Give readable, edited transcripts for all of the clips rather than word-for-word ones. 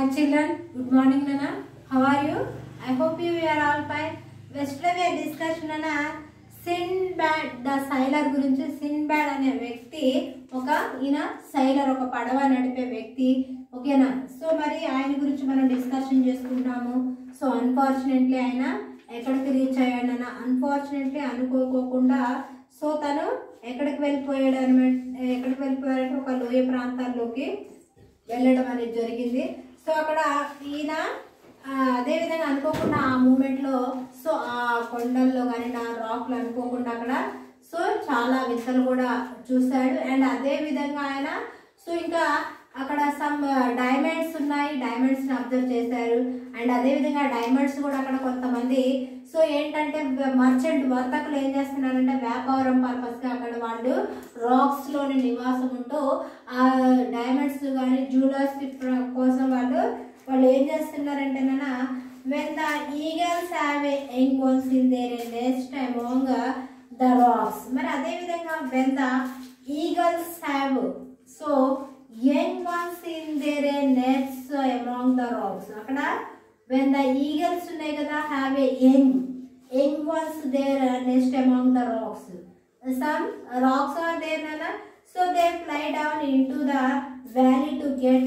Hi children, good morning Nana. How are you? I hope you are all fine. Yesterday we are discussing Nana Sinbad the sailor గురించి. Sinbad అనే వ్యక్తి ఈయన sailor పడవ నడిపే వ్యక్తి. ఓకేనా? సో మరి ఆయన గురించి మనం డిస్కషన్ చేసుకుంటాము. సో అన్ఫార్చునేట్లీ ఆయన ఎక్కడికి రీచ్ అయ్యాడు అన్న అన్ఫార్చునేట్లీ అనుకోకుండా సో తను ఎక్కడికి వెళ్ళిపోయాడంటే ఒక లోయ ప్రాంతాల్లోకి వెళ్ళడం అనేది జరిగింది. సో అక్కడ ఈయన అదేవిధంగా అనుకోకుండా ఆ మూమెంట్లో సో ఆ కొండల్లో కానీ నా రాక్లు అనుకోకుండా అక్కడ సో చాలా వింతలు కూడా చూశాడు. అండ్ అదేవిధంగా ఆయన సో ఇంకా అక్కడ సమ్ డైమండ్స్ ఉన్నాయి, డైమండ్స్ని అబ్జర్వ్ చేశారు. అండ్ అదేవిధంగా డైమండ్స్ కూడా అక్కడ కొంతమంది సో ఏంటంటే మర్చెంట్ వర్తకులు ఏం చేస్తున్నారంటే వ్యాపారం పర్పస్గా అక్కడ వాళ్ళు రాక్స్లోని నివాసం ఉంటూ ఆ డైమండ్స్ కానీ జ్యువెలర్స్ కోసం వాళ్ళు ఏం చేస్తున్నారంటే నాన్న when the eagles have a young ones in their nest among the rocks. మరి అదేవిధంగా when the eagles have so young ones in their nests among the rocks. అక్కడ when the eagles ఉన్నాయి కదా have a young ones their nest among the rocks. Some rocks are there nana, so they fly down into the valley to get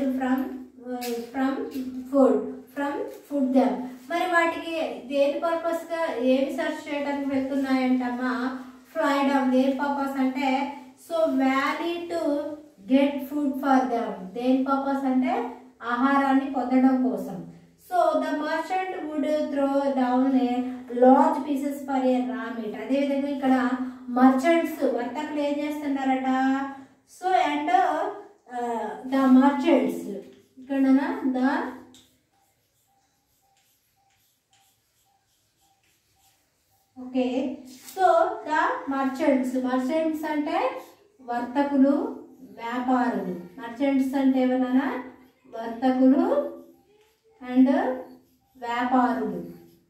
food them. మరి వాటికి దేని purpose గా ఏమి search చేయడానికి వెళ్తున్నాయంటమ్మా ఫ్లై డౌన్. దేని పర్పస్ అంటే so valley to get food for them. దేని పర్పస్ అంటే ఆహారాన్ని పొందడం కోసం. So the merchant would throw down a large pieces for a raw meat. అదేవిధంగా ఇక్కడ మర్చెంట్స్ వర్తకులు ఏం చేస్తున్నారట సో అండ్ ద మర్చెంట్స్ ఇక్కడ the okay so the merchants అంటే వర్తకులు వ్యాపారులు. మర్చెంట్స్ అంటే ఏమన్నా వర్తకులు అండ్ వ్యాపారులు.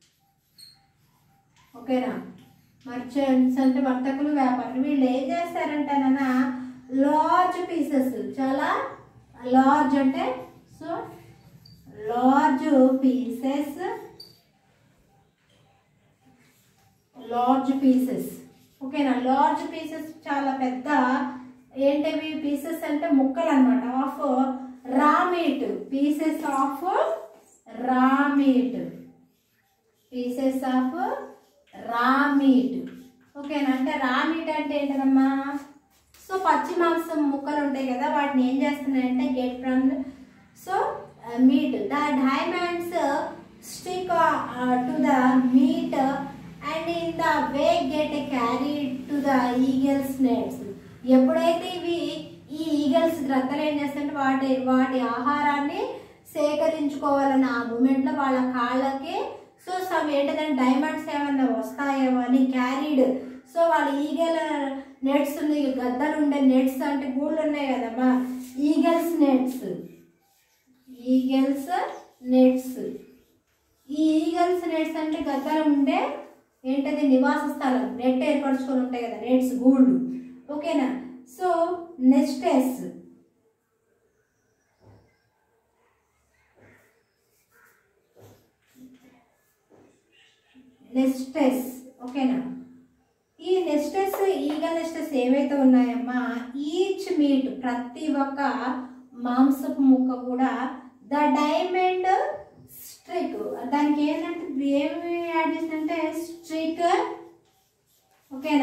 ఓకేనా? మర్చెంట్స్ అంటే వర్తకులు వ్యాపారులు. వీళ్ళు ఏం చేస్తారంటే నాన్న లార్జ్ పీసెస్, చాలా లార్జ్ అంటే సో లార్జ్ పీసెస్ ఓకేనా? లార్జ్ పీసెస్ చాలా పెద్ద ఏంటవి పీసెస్ అంటే ముక్కలు అన్నమాట of raw meat. Pieces of raw meat ఓకేనా? అంటే రా మీట్ అంటే ఏంటమ్మా సో పచ్చి మాంసం ముక్కలు ఉంటాయి కదా, వాటిని ఏం చేస్తున్నాయంటే get from so meat. The diamonds stick to the meat and in the way get carried to the eagles nets. ఎప్పుడైతే ఈ ఈగల్స్ గ్రద్దలు ఏం చేస్తాయంటే వాటి ఆహారాన్ని సేకరించుకోవాలని ఆ మూమెంట్లో వాళ్ళ కాళ్ళకి సో సమ్ ఏంటంటే డైమండ్స్ ఏమన్నా వస్తాయేమో అని క్యారీడ్. సో వాళ్ళ ఈగల్ నెట్స్ ఉన్నాయి, గద్దలు ఉండే నెట్స్ అంటే గూళ్ళు ఉన్నాయి కదమ్మా, ఈగల్స్ నెట్స్. ఈ ఈగల్స్ నెట్స్ అంటే గద్దలు ఉండే ఏంటది నివాస స్థలం, నెట్ ఏర్పరచుకొని ఉంటాయి కదా నెట్స్ గూళ్ళు. ఓకేనా? సో నెస్టెస్ ఓకేనా? ఈ నెస్టెస్ ఈగల్ నెస్టెస్ ఏవైతే ఉన్నాయమ్మా ఈచ్ మీట్ ప్రతి ఒక్క మాంసపు ముక్క కూడా ద డైమండ్ స్ట్రిక్. దానికి ఏంటంటే ఏమి యాడ్ చేసిందంటే స్ట్రిక్. ఓకేనా?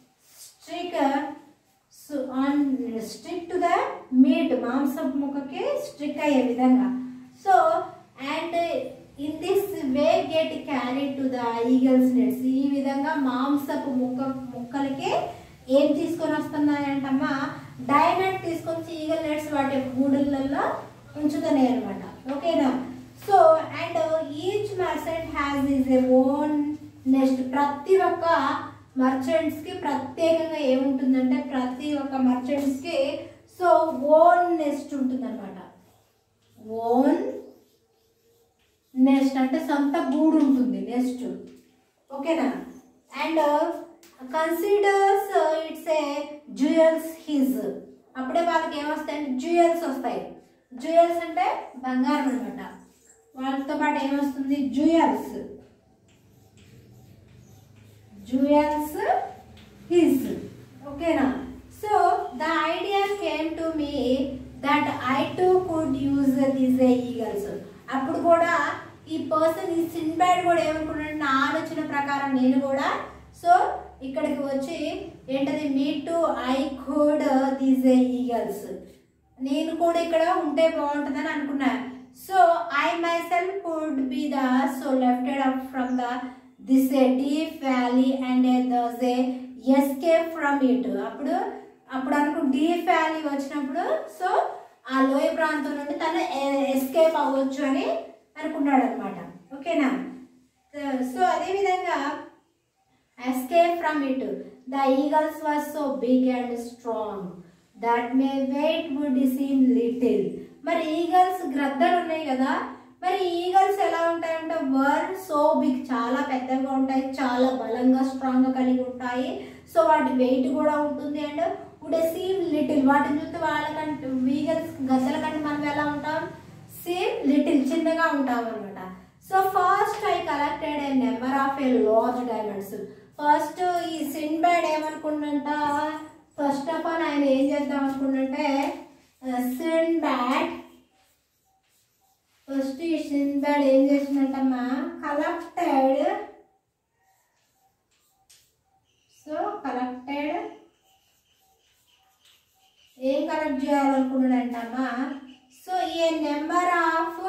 స్ట్రిక్ టు ద మీట్ మాంసపు ముక్కకి స్ట్రిక్ అయ్యే విధంగా. So and in this way get carried to the eagles nets. ఈ విధంగా మాంసపు ముక్కలకి ఏం తీసుకొని వస్తున్నాయంటమ్మా డైమండ్ తీసుకొచ్చి ఈగల్ నెట్స్ వాటి గూడులలో ఉంచుతున్నాయి అనమాట. ఓకేనా? So and each merchant has his own nest. ప్రతి ఒక్క మర్చెంట్స్కి ప్రత్యేకంగా ఏముంటుందంటే ప్రతి ఒక్క మర్చెంట్స్కి సో ఓన్ నెస్ట్ ఉంటుందన్నమాట. ఓన్ నెస్ట్ అంటే సొంత గూడు ఉంటుంది, నెస్ట్. ఓకేనా? And considers its a jewels his. అప్పుడే వాళ్ళకి ఏమొస్తాయంటే జ్యువెల్స్ వస్తాయి. జ్యువెల్స్ అంటే బంగారం అనమాట. వాళ్ళతో పాటు ఏమొస్తుంది? జ్యువెల్స్. Jewels his. ఓకేనా? So the idea came to me that I too could use this eagles. అప్పుడు కూడా ఈ పర్సన్, ఈ సింబాడ్ కూడా ఏమనుకున్నాడు, నా ఆలోచన ప్రకారం నేను కూడా సో ఇక్కడికి వచ్చి ఏంటది, me too I could this eagles, నేను కూడా ఇక్కడ ఉంటే బాగుంటుందని అనుకున్నా. So I myself could be the so lefted up from the this deep valley and thus escape from it. అప్పుడు అనుకు డీప్ వ్యాలీ వచ్చినప్పుడు సో ఆ లోయ ప్రాంతం నుండి తను ఎస్కేప్ అవ్వచ్చు అని అనుకున్నాడు అనమాట. ఓకేనా? సో అదేవిధంగా escape from it. The eagles were so big and strong that my weight would seem little. మరి ఈగల్స్ గ్రద్దలు ఉన్నాయి కదా, మరి ఈగల్స్ ఎలా ఉంటాయంటే వర్ సో బిగ్, చాలా పెద్దగా ఉంటాయి, చాలా బలంగా స్ట్రాంగ్గా కలిగి ఉంటాయి. సో వాటి వెయిట్ కూడా ఉంటుంది. అండ్ వుడ్ సీమ్ లిటిల్, వాటిని చూస్తే వాళ్ళకంటే ఈగల్స్ గద్దల కంటే మనం ఎలా ఉంటాం, సేమ్ లిటిల్, చిన్నగా ఉంటాం అనమాట. So first I collected a number of a large diamonds. First ఈ సింబాడ్ ఏమనుకుంటుంట, ఫస్ట్ ఆఫ్ ఆల్ ఆయన ఏం చేద్దాం అనుకుంటుంటే సింబాడ్ ఫస్ట్ ఈ సింబాడ్ ఏం చేసినట్టమ్మా కలెక్టెడ్. సో కలెక్టెడ్ ఏం కలెక్ట్ చేయాలనుకున్నాడంటమ్మా, so a number of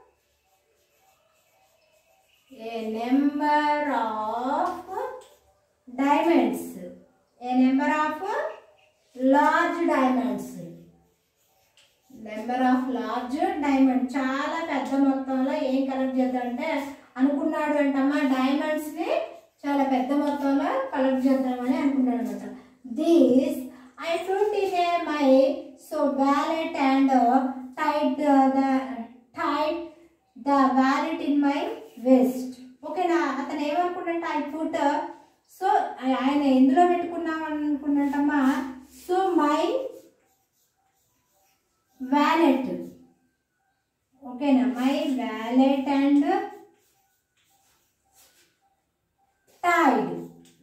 diamonds, a number of large diamonds, number of large diamond, చాలా పెద్ద మొత్తంలో ఏం కలెక్ట్ చేద్దామంటే అనుకున్నాడు అంటమ్మా, డైమండ్స్ని చాలా పెద్ద మొత్తంలో కలెక్ట్ చేద్దామని అనుకున్నాడు అనమాట. This I put in my so wallet and tied the wallet in my waist. ఓకేనా? అతను ఏమనుకుంటే ఐ పుట్, సో ఆయన ఎందులో పెట్టుకున్నాం అనుకున్నట్టమ్మా, సో మై వ్యాలెట్. ఓకేనా? My wallet and tied.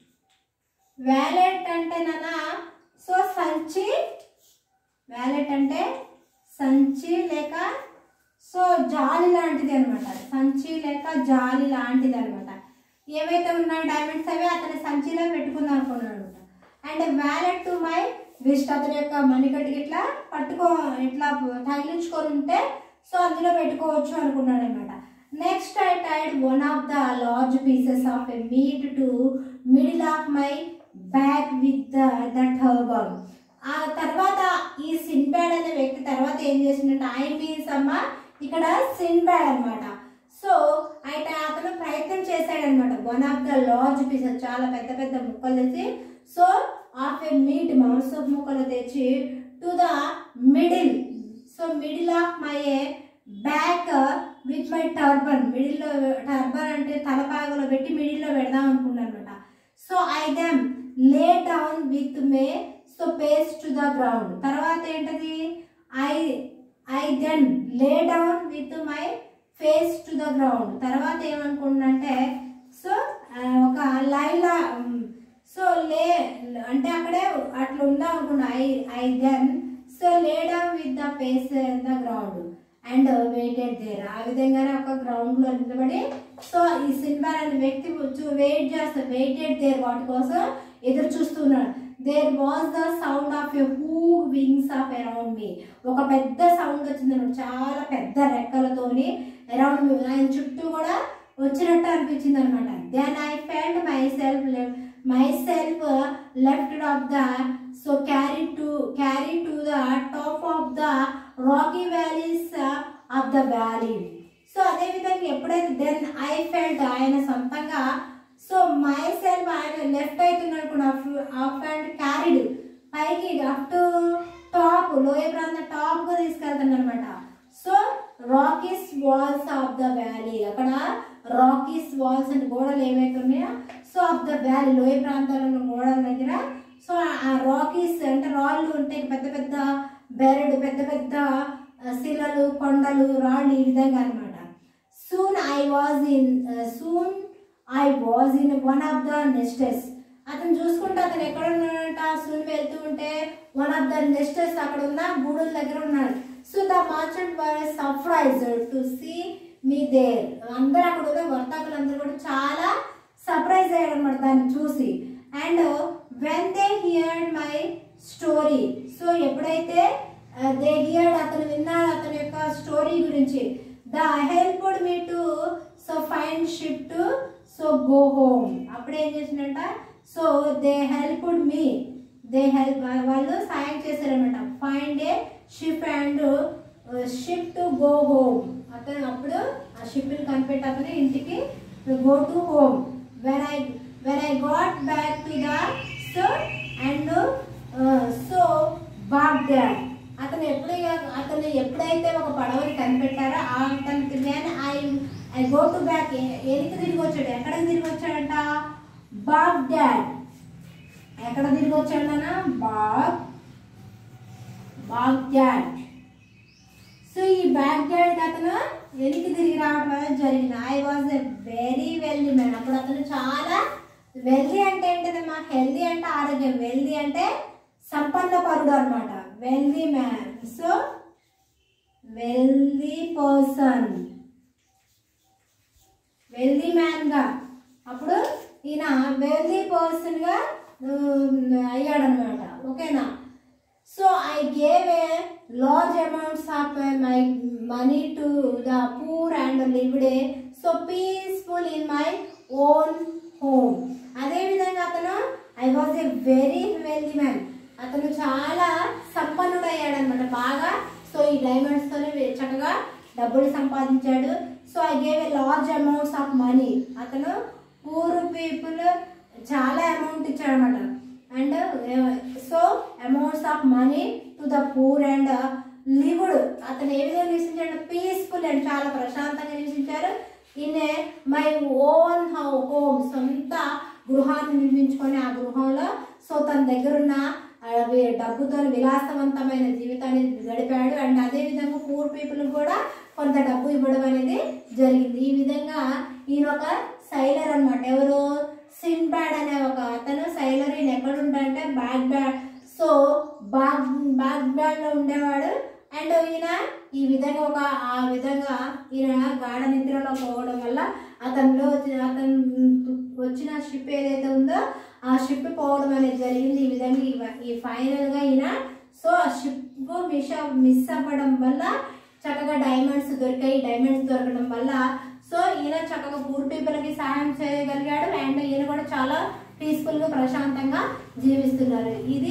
Wallet అంటే నాన్న సో సంచి, వ్యాలెట్ అంటే సంచి లేక సో జాలి లాంటిది అనమాట, సంచి లేక జాలి లాంటిది అనమాట. ఏవైతే ఉన్నాయో డైమండ్స్ అవి అతని సంచిలో పెట్టుకుందాం అనుకున్నాడు అనమాట. And wallet to my wrist, అతని యొక్క మణికట్టుకి ఇట్లా ఇట్లా తగిలించుకొని ఉంటే సో అందులో పెట్టుకోవచ్చు అనుకున్నాడు అనమాట. Next I tied one of the large pieces of a meat to middle of my bag with the turban. ఆ తర్వాత ఈ సింబాడ్ అనే వ్యక్తి తర్వాత ఏం చేసిందంటే, ఐ మీన్స్ అమ్మ ఇక్కడ సింబాడ్ అనమాట. సో అయితే అతను ప్రయత్నం చేశాడనమాట, one of the large pieces, చాలా పెద్ద పెద్ద ముక్కలు తెచ్చి సో ఆఫ్ ఏ మీట్, మాంసపు ముక్కలు తెచ్చి to the middle, so middle of my back with my turban. మిడిల్లో టర్బన్ అంటే తలపాగలో పెట్టి మిడిల్లో పెడదాం అనుకున్నాను అనమాట. So I them lay down with my so face to the ground. తర్వాత ఏంటది, I then lay down with my face to the ground. తర్వాత ఏమనుకుంటున్నంటే సో ఒక లైలా సో లే అంటే అక్కడే అట్లా ఉందా అనుకున్నా, I then so lay down with the face in the ground and waited there. ఆ విధంగానే ఒక గ్రౌండ్లో నిలబడి సో ఈ సింబాడ్ అనే వ్యక్తి వెయిట్ చేస్తాడు, వెయిటెడ్ దేర్, వాటి కోసం ఎదురు చూస్తున్నాడు. There was the sound of a huge wings of around me. ఒక పెద్ద సౌండ్ వచ్చిందన్నమాట, చాలా పెద్ద రెక్కలతోని అరౌండ్ మీ, ఆయన చుట్టూ కూడా వచ్చినట్టు అనిపించింది అనమాట. Then I felt myself lifted of the so carried to the top of the rocky valleys of the valley. So అదే విధంగా ఎప్పుడైతే దెన్ ఐ ఫెల్ట్, ఆయన సొంతంగా సో మై సెల్ఫ్ ఆయన లెఫ్ట్ అవుతున్నాడు కూడా అప్ అండ్ క్యారీడ్ పైకి అప్ టు టాప్, లోయ ప్రాంతం టాప్గా తీసుకెళ్తాను అనమాట. So rockies walls of the valley, అక్కడ రాకీస్ వాల్స్ అంటే గోడలు ఏవైతే ఉన్నాయో సో ఆఫ్ ద వ్యాలీ, లోయ ప్రాంతాల్లో ఉన్న గోడల దగ్గర సో ఆ రాకీస్ అంటే రాళ్ళు ఉంటాయి, పెద్ద పెద్ద బెరడు, పెద్ద పెద్ద శిలలు, కొండలు, రాళ్ళు ఈ విధంగా అనమాట. Soon I was in one of the nests. అతను చూసుకుంటే అతను ఎక్కడ ఉన్నాడంట, సూన్ వెళ్తూ ఉంటే వన్ ఆఫ్ ద నెస్టెస్ అక్కడ ఉన్న గూడుల దగ్గర ఉన్నాడు. So the merchant were surprised to see me there. అందరూ అక్కడ ఉన్న వర్తకులందరూ కూడా చాలా సర్ప్రైజ్ అయ్యారు అనమాట దాన్ని చూసి. And when they heard my story, so ఎప్పుడైతే దే హియర్డ్ అతను విన్నాడు అతని యొక్క స్టోరీ గురించి, the helped me to so find ship to so go home. అప్పుడు ఏం చేసిందంట, సో దే హెల్ప్డ్ మీ, వాళ్ళు సాయం చేశారనమాట. Find a ship and ship to go home. అతను అప్పుడు ఆ షిప్ని కనిపెట్టి అతను ఇంటికి go to home. when I got back to the so and so Baghdad. అతను ఎప్పుడైతే ఒక పడవని కనిపెట్టారో అతనికి నేను ఐ గో టు బ్యాక్. ఎనికి తిరిగి వచ్చాడు, ఎక్కడికి తిరిగి వచ్చాడంట, బాగ్దాడ్. ఎక్కడ తిరిగి వచ్చాడన్నా, బాగ్దాడ్. సో ఈ బాగ్దాడ్ అతను ఎనికి తిరిగి రావడం అనేది జరిగింది. I was a very wealthy man. అప్పుడు అతను చాలా వెల్దీ అంటే ఏంటదమ్మా, హెల్దీ అంటే ఆరోగ్యం, వెల్దీ అంటే సంపన్న పరుడు అనమాట, wealthy man. So wealthy person, wealthy man గా అప్పుడు ఈయన వెల్దీ పర్సన్ గా అయ్యాడనమాట. ఓకేనా. So I gave a large amounts of my money to the poor and lived a so peaceful in my own home. అదేవిధంగా అతను I was a very wealthy man, అతను చాలా సంపన్నుడయ్యాడనమాట బాగా. సో ఈ డైమండ్స్తోనే చక్కగా డబ్బులు సంపాదించాడు. So I gave a large amounts of money. అతను పూర్ పీపుల్ చాలా అమౌంట్ ఇచ్చాడనమాట. And so amounts of money to the poor and lived. అతను ఏ విధంగా నివసించాడు, పీస్ఫుల్ అండ్ చాలా ప్రశాంతంగా నివసించారు. ఇన్ మై ఓన్ హోమ్, సొంత గృహాన్ని నిర్మించుకొని ఆ గృహంలో సో తన దగ్గరున్న డబ్బుతో విలాసవంతమైన జీవితాన్ని గడిపాడు. అండ్ అదేవిధంగా పూర్ పీపుల్ కూడా కొంత డబ్బు ఇవ్వడం అనేది జరిగింది. ఈ విధంగా ఈయన ఒక సైలర్ అనమాట. ఎవరు, సింబాడ్ అనే ఒక అతను సైలర్. ఈయన ఎక్కడ ఉంటాడంటే బాగ్దాడ్. సో బాగ్దాడ్ లో ఉండేవాడు. అండ్ ఈయన ఈ విధంగా ఆ విధంగా ఈయన గాఢ నిద్రలో పోవడం వల్ల అతను వచ్చిన షిప్ ఏదైతే ఉందో ఆ షిప్ పోవడం అనేది జరిగింది. ఈ విధంగా ఈ ఫైనల్ గా ఈయన సో ఆ షిప్ మిస్ అవ్వడం వల్ల చక్కగా డైమండ్స్ దొరికాయి. డైమండ్స్ దొరకడం వల్ల సో ఈయన చక్కగా పూర్ పీపుల్ కి సహాయం చేయగలిగాడు. అండ్ ఈయన కూడా చాలా పీస్ఫుల్ గా ప్రశాంతంగా జీవిస్తున్నారు. ఇది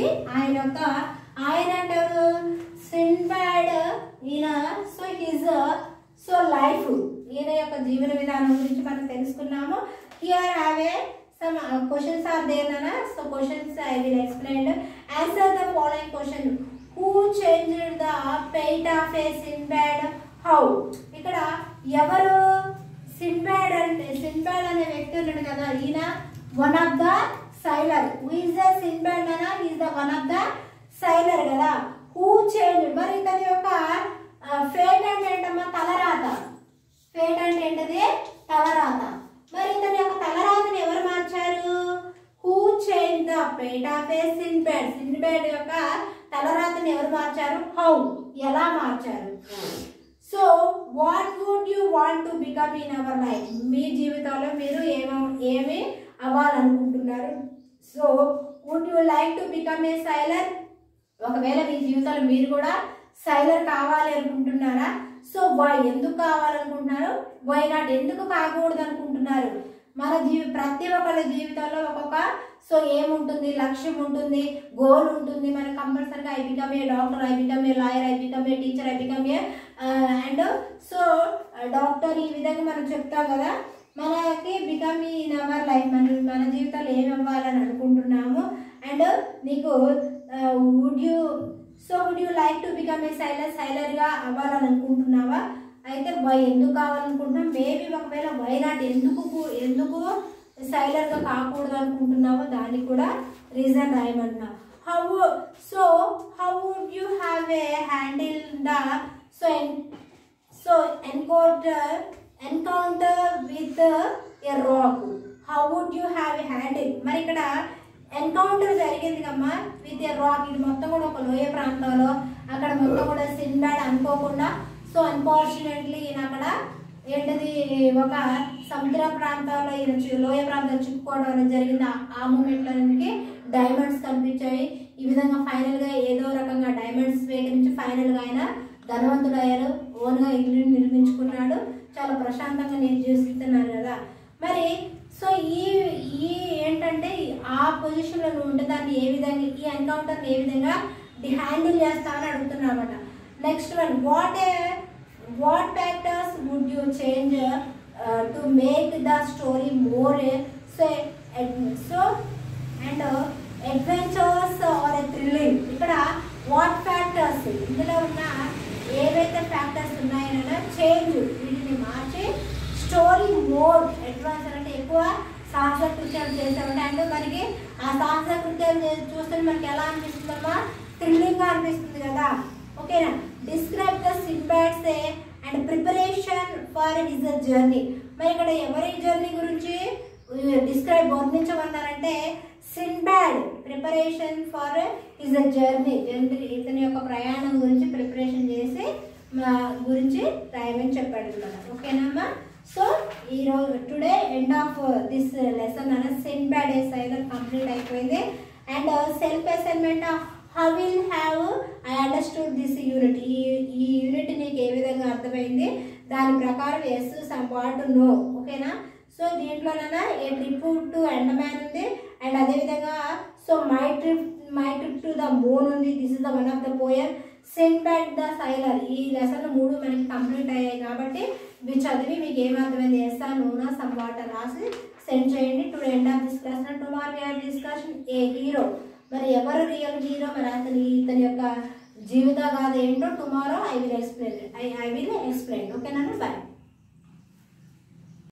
ఆయన అంటే సింబాడ్. ఈయన సో హిజ్ సో లైఫ్, ఈయన యొక్క జీవన విధానం గురించి మనం తెలుసుకున్నాము. Here have a some questions are there nana. So questions I will explain. Answer the following question. Who changed the fate of a Sinbad? How? ఇక్కడ ఎవరు సింబాడ్ అనే వ్యక్తి ఉన్నాడు కదా, ఈయన one of the sailor. Who is the Sinbad అనా, is the one of the sailor కదా. Who change, మరి ఇతని యొక్క ఫేట్ అంటే ఏంటమ్మా, తలరాత. ఫేట్ అంటే ఏంటది, తలరాత. మరి ఇతని యొక్క తలరాతని ఎవరు మార్చారు, who change the fate of a Sinbad. Sinbad యొక్క తలరాతని ఎవరు మార్చారు, హౌ, ఎలా మార్చారు. So what would you want to become in our life. మీ జీవితంలో మీరు ఏమి అవ్వాలనుకుంటున్నారు. So would you like to become a sailor. ఒకవేళ మీ జీవితంలో మీరు కూడా సైలర్ కావాలి అనుకుంటున్నారా. సో వై, ఎందుకు కావాలనుకుంటున్నారు, వై నాట్, ఎందుకు కాకూడదు అనుకుంటున్నారు. మన ప్రతి ఒక్కరి జీవితంలో ఒక్కొక్క సో ఏముంటుంది, లక్ష్యం ఉంటుంది, గోల్ ఉంటుంది. మనకు కంపల్సరీగా I become a doctor, I become a lawyer, I become a teacher, I become a and so doctor. ఈ విధంగా మనం చెప్తాం కదా. మనకి బికమ్ ఇన్ అవర్ లైఫ్, మన జీవితంలో ఏమి అవ్వాలని అనుకుంటున్నాము. అండ్ నీకు would you like to become a సైలర్గా అవ్వాలని అనుకుంటున్నావా. అయితే వై, ఎందుకు కావాలనుకుంటున్నావు. మేబీ ఒకవేళ వై నాట్, ఎందుకు సైలర్గా కాకూడదు అనుకుంటున్నావో దానికి కూడా రీజన్ రాయమంటున్నావు. How would you have a handle the So encounter with a rock, how would you have handled? మరి ఇక్కడ ఎన్కౌంటర్ జరిగింది కమ్మా విత్ ఏ రాక్. ఇది మొత్తం కూడా ఒక లోయ ప్రాంతంలో, అక్కడ మొత్తం కూడా సింబాడ్ అనుకోకుండా, సో అన్ఫార్చునేట్లీ ఈయన అక్కడ ఏంటిది ఒక సముద్ర ప్రాంతాల్లో ఈయన లోయ ప్రాంతాలు చిక్కుకోవడం అనేది జరిగింది. ఆ మూమెంట్లో ఆయనకి డైమండ్స్ కనిపించాయి. ఈ విధంగా ఫైనల్గా ఏదో రకంగా డైమండ్స్ స్వీకరించి ఫైనల్గా ఆయన ధనవంతుడు అయ్యారు, ఓన్గా ఇల్లు నిర్మించుకున్నాడు, చాలా ప్రశాంతంగా నేను జీవిస్తున్నారు కదా. మరి సో ఈ ఏంటంటే ఆ పొజిషన్లో నువ్వు ఉంటే దాన్ని ఏ విధంగా, ఈ ఎన్కౌంటర్ని ఏ విధంగా హ్యాండిల్ చేస్తామని అడుగుతున్నా అనమాట. Next one, what factors would you change to make the story more so and adventures or thrilling. ఇక్కడ వాట్ ఫ్యాక్టర్స్, ఇందులో ఉన్న ఏవైతే ఫ్యాక్టర్స్ ఉన్నాయో చేంజ్, వీటిని మార్చి స్టోరీ మోర్ అడ్వాన్స్ అంటే ఎక్కువ సాహస కృత్యాలు చేసామంటే, అంటే మనకి ఆ సాహస కృత్యాలు చూస్తే మనకి ఎలా అనిపిస్తుందమ్మా, థ్రిల్లింగ్గా అనిపిస్తుంది కదా. ఓకేనా. Describe the Sinbad's and preparation for his journey. మరి ఇక్కడ ఎవరి జర్నీ గురించి వర్ణించమన్నారంటే Sinbad preparation for his journey, ఇతని యొక్క ప్రయాణం గురించి ప్రిపరేషన్ చేసి గురించి రాయమని చెప్పాడు కదా. ఓకేనమ్మా. సో ఈరోజు today end of this lesson అన్న సింబాడ్ సైలర్ కంప్లీట్ అయిపోయింది. And self assignment how will have I understood this unit, ఈ యూనిట్ నీకు ఏ విధంగా అర్థమైంది, దాని ప్రకారం ఎస్ సమ్ వాట్ నో. ఓకేనా. సో దీంట్లోనైనా ఏ ట్రిప్ టు అండమాన్ ఉంది, అండ్ అదేవిధంగా so my trip to the moon ఉంది. This is the one of the poem. Sinbad the sailor, ఈ లెసన్ 3 మనకి కంప్లీట్ అయ్యాయి కాబట్టి ఇవి చదివి మీకు ఏమర్థమైంది చేస్తాను నోనా సమ్ వాట్ రాసి సెండ్ చేయండి. To end of this class tomorrow we have discussion a hero. మరి ఎవరు రియల్ హీరో, మరి ఇతని యొక్క జీవిత గాథ ఏంటో టుమారో ఐ విల్ ఎక్స్ప్లెయిన్. ఓకేనా. బాయ్.